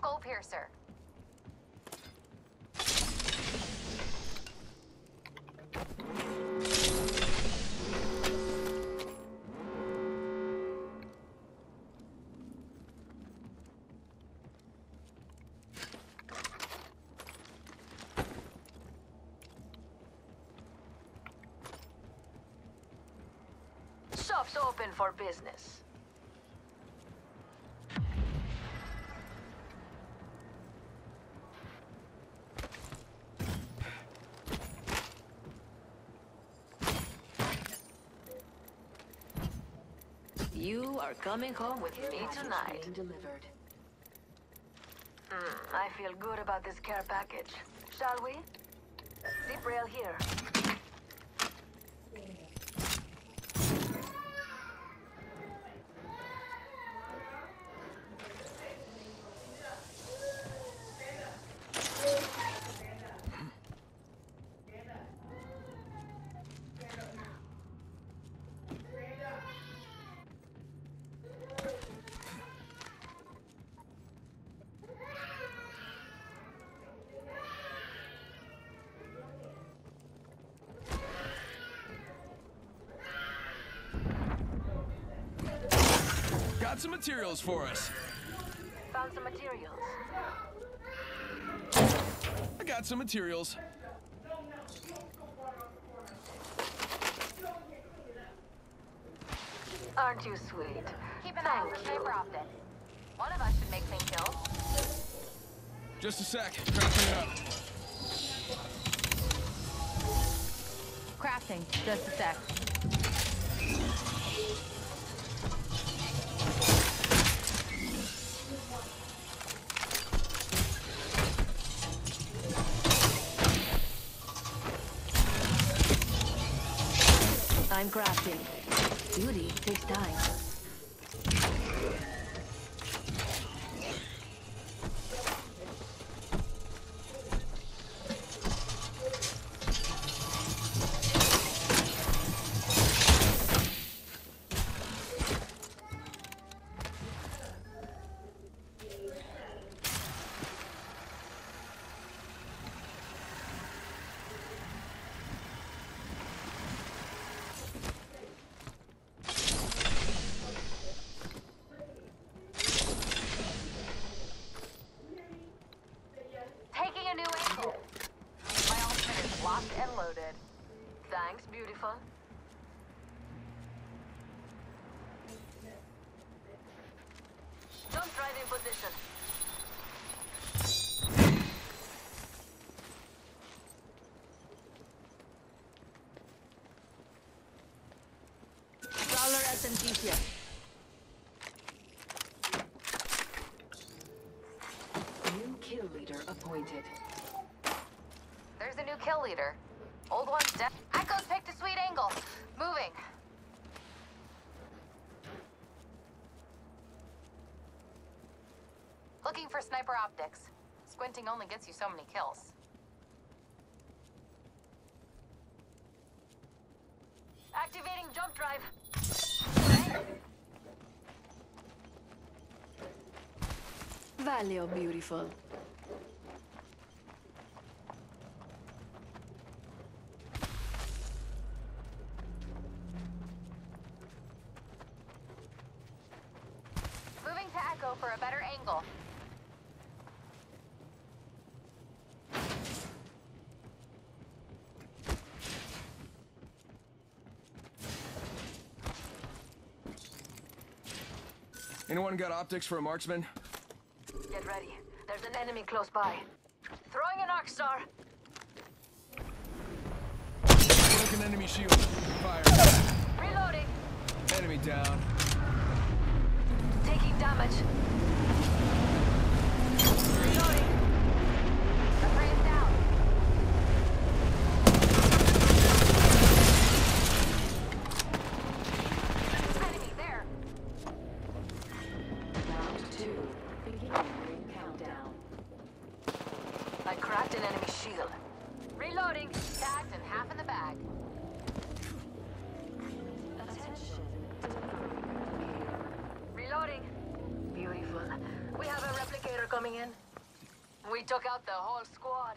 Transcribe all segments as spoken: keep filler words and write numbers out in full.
skull piercer. Shop's open for business. You are coming home with me tonight. Delivered. Mm, I feel good about this care package. Shall we? Zip rail here. Got some materials for us. Found some materials. I got some materials. Aren't you sweet? Keep an eye on sniper optic. One of us should make clean kills. Just a sec. Crafting it up. Crafting. Just a sec. I'm crafting. Beauty takes time. Taking a new angle. My ultimate is locked and loaded. Thanks, beautiful. Jump right in position. Prowler S M G here. New kill leader appointed. There's a new kill leader. Old one's dead. Echo's picked a sweet angle. Moving. Looking for sniper optics. Squinting only gets you so many kills. Activating jump drive. Valeo beautiful. Moving to Echo for a better angle. Anyone got optics for a marksman? Get ready. There's an enemy close by. Throwing an arc star. Broken enemy shield. Fire. Reloading. Enemy down. Taking damage. Reloading. The prey is down. Enemy there. Round two. Beginning countdown. I cracked an enemy shield. Reloading. Tagged and half in the bag. Attention. Reloading. Beautiful. coming in. We took out the whole squad.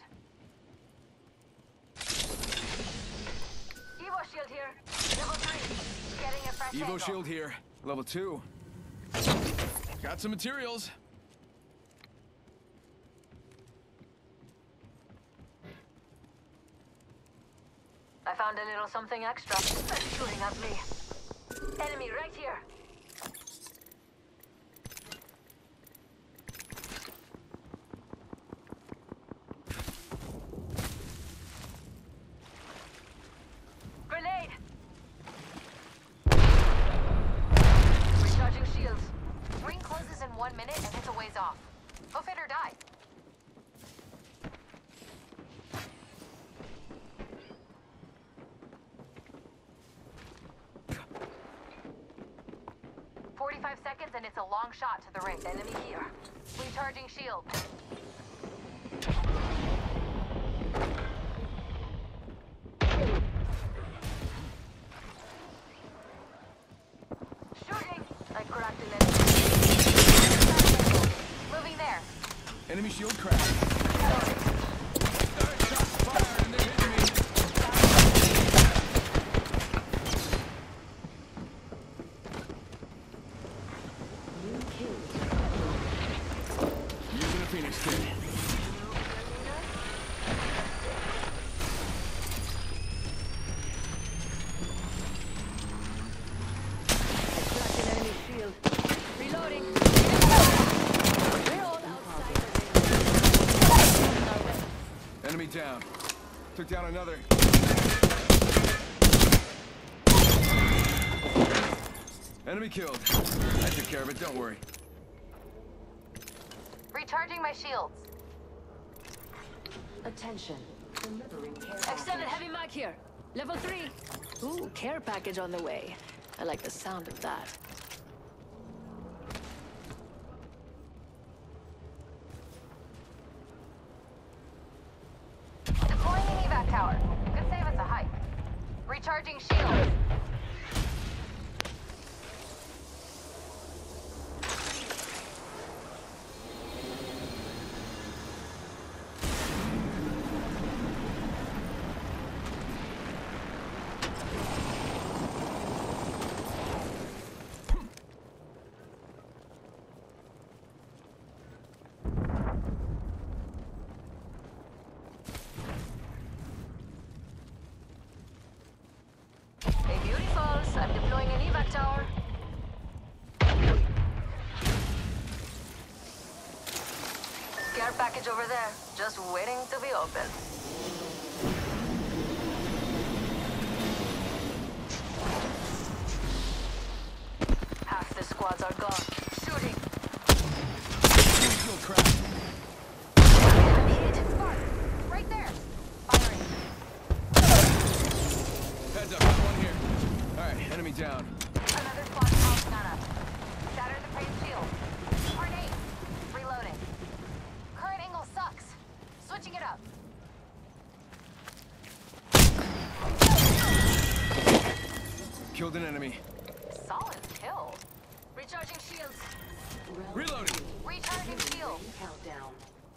Evo shield here. Level three. Getting a fresh Evo angle. shield here. Level two. Got some materials. I found a little something extra. They're shooting at me. Enemy right here. Grenade! Recharging shields. Ring closes in one minute and it's a ways off. Hoof it or die. Forty-five seconds and it's a long shot to the ring. Enemy here. Recharging shield. Shooting! I cracked an enemy. Moving there. Enemy shield cracked. Alright, shots fired and they're hitting me. Using a Phoenix kit. Cracked an enemy shield. Reloading. We're all outside the ring. Enemy down. Took down another. Enemy killed. I took care of it, don't worry. Recharging my shields. Attention. Delivering care Extended package. heavy mag here. Level three. Ooh, care package on the way. I like the sound of that. Deploying an evac tower. Could save us a hike. Recharging shields. Hey, beauty falls. I'm deploying an evac tower. Care package over there. Just waiting to be opened. Half the squads are gone. Shooting. Shield cracked. Enemy hit. Spark. Right there. Firing. Heads up, got one here. Alright, enemy down. Another squad pouncing on us. Shatter the praise shield. Grenade. Reloading. Current angle sucks. Switching it up. Killed an enemy. Solid kill. Recharging shields. Reloading. Recharging shield. Countdown.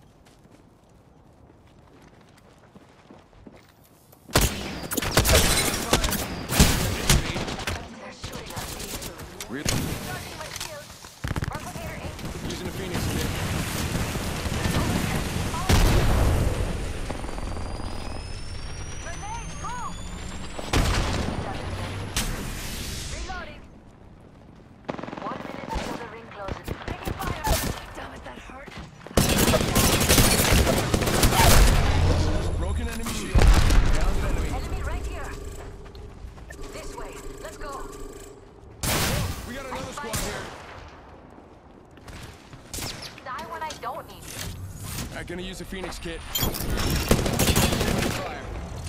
They're shooting at me. Re- Recharging my shields. Replicator eight. Using a Phoenix kit. Grenade, move! Reloading. One minute until the ring closes. Taking fire! Damn it, that hurt. Broken enemy shield. Downed enemy. Enemy right here. This way. Let's go. We got another squad here. Die when I don't need you. Alright, gonna use a Phoenix kit. Fire.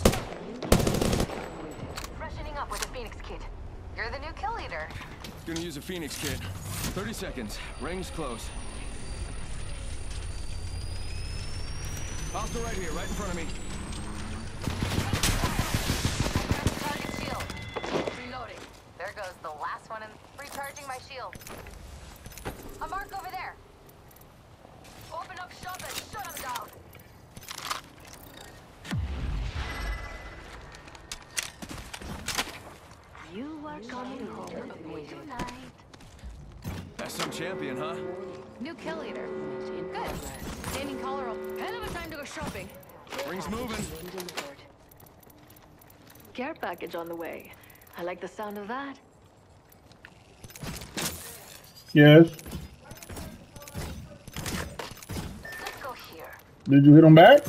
Freshening up with a Phoenix kit. You're the new kill leader. Gonna use a Phoenix kit. thirty seconds. Ring's close. Hostile right here, right in front of me. Target shield. Reloading. There goes the last one and recharging my shield. A mark over there. Open up shop and shut them down. You are coming home with me tonight. That's some champion, huh? New kill leader. Good. Gaming collar. Hell of a time to go shopping. Ring's moving. Care package on the way. I like the sound of that. Yes. Let's go here. Did you hit him back?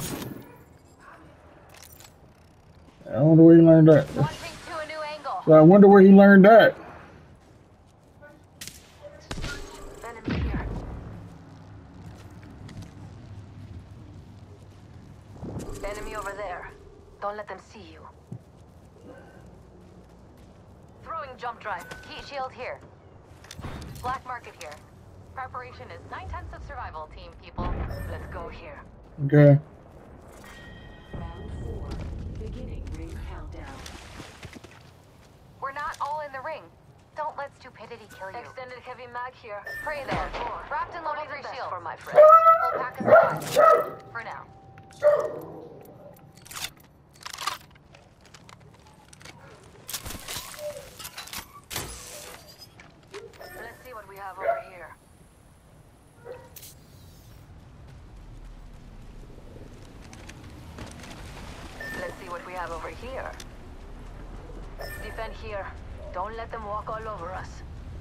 I wonder where he learned that. Launching to a new angle. So I wonder where he learned that. Enemy here. Enemy over there. Don't let them see you. Throwing jump drive. Heat shield here. Black market here. Preparation is nine tenths of survival, team people. Let's go here. Okay. Round four. Beginning ring countdown. We're not all in the ring. Don't let stupidity kill you. Extended heavy mag here. Pray there. Wrapped in level Only the three best shield. for my friends. Full pack of supplies. For now. Let's see what we have over here. Let's see what we have over here. Defend here. Don't let them walk all over us.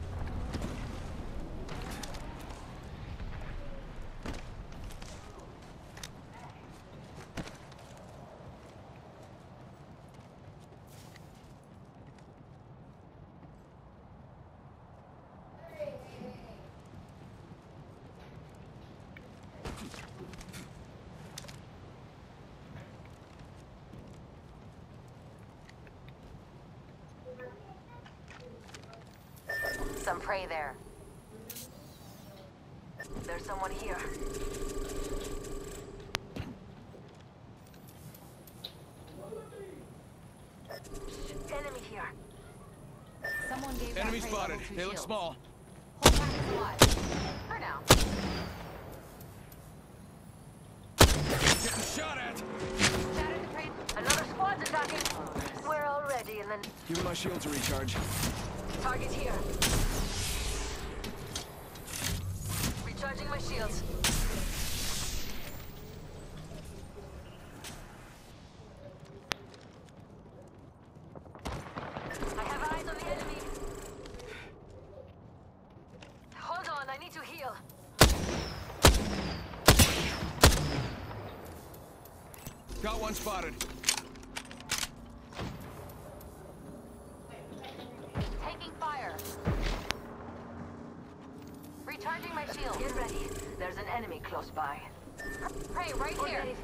Some prey there. There's someone here. Enemy here. Someone gave that Enemy prey spotted. level two They look shield. small. Whole pack of supplies. For now. Getting shot at. Shattered the prey. Another squad's attacking. We're already in the Give me my shield to recharge. target here. Recharging my shields. I have eyes on the enemy. Hold on, I need to heal. Got one spotted. Taking fire. Recharging my shield. Get ready. There's an enemy close by. Prey right here. Okay.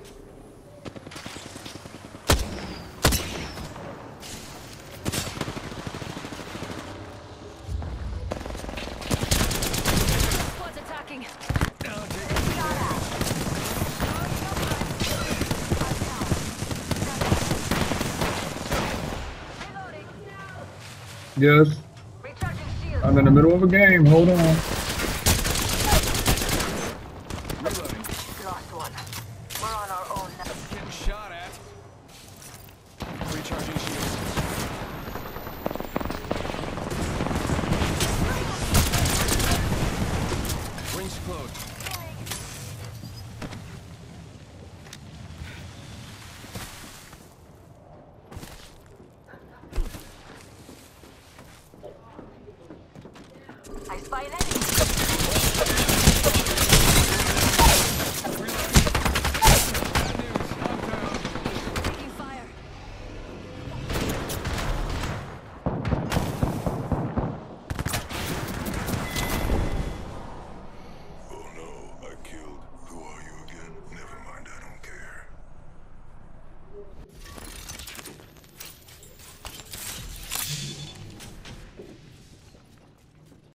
Squad's attacking. Reloading. Yes. Recharging shields. I'm in the middle of a game. Hold on. Reloading. Lost one. We're on our own now. Getting shot at. Recharging shields. Rings closed. I spy an enemy.